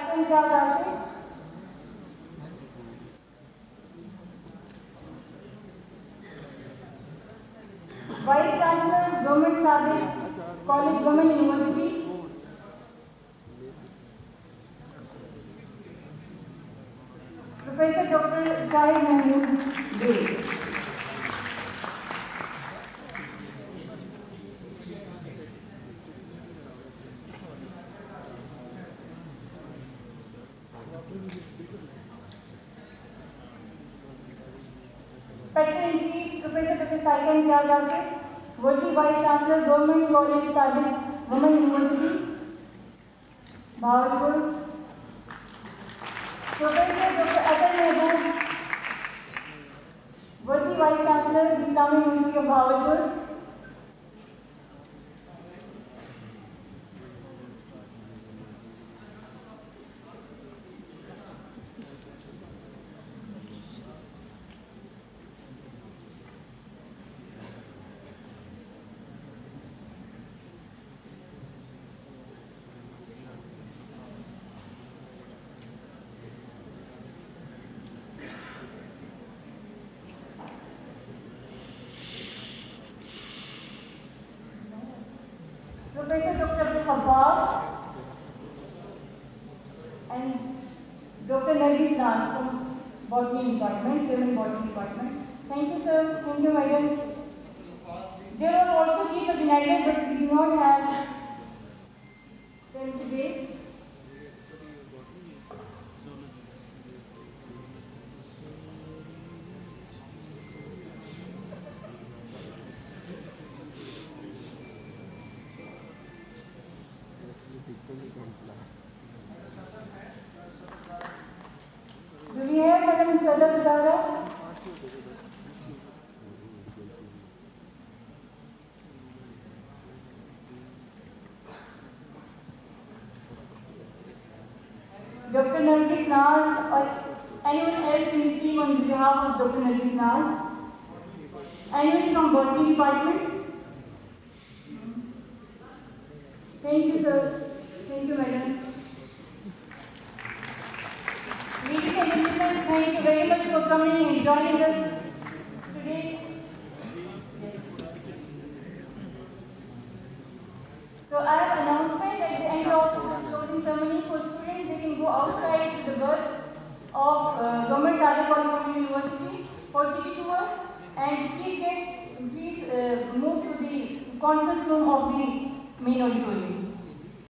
Cycle जा जाते vice chancellor government Sadiq college government university, professor doctor Shahid Mahmood Baig. Secretary in chief professor doctor साइकिल जाजासे, working vice chancellor government college Sadiq women university Bahawalpur, professor doctor Atal Mehboob, working vice chancellor Islamic university of Bahawalpur, Professor Dr. Abdul Khabbab and Dr. Nargis Naz from Botany Department, Civil Botany Department. Thank you, sir. Thank you, madam. There were also chief of United, but we do not have them today. Do we have Madam Sadaf Zara? Dr. Nargis Naz or anyone else in his team on behalf of Dr. Nargis Naz? Anyone from Botany Department? Thank you, sir. Thank you, madam. Ladies and gentlemen, thank you very much for coming and joining us today. So I have an announcement at the end of the closing ceremony for students. They can go outside to the bus of Government Sadik College University for city tour, and chief guests please move to the conference room of the main auditorium.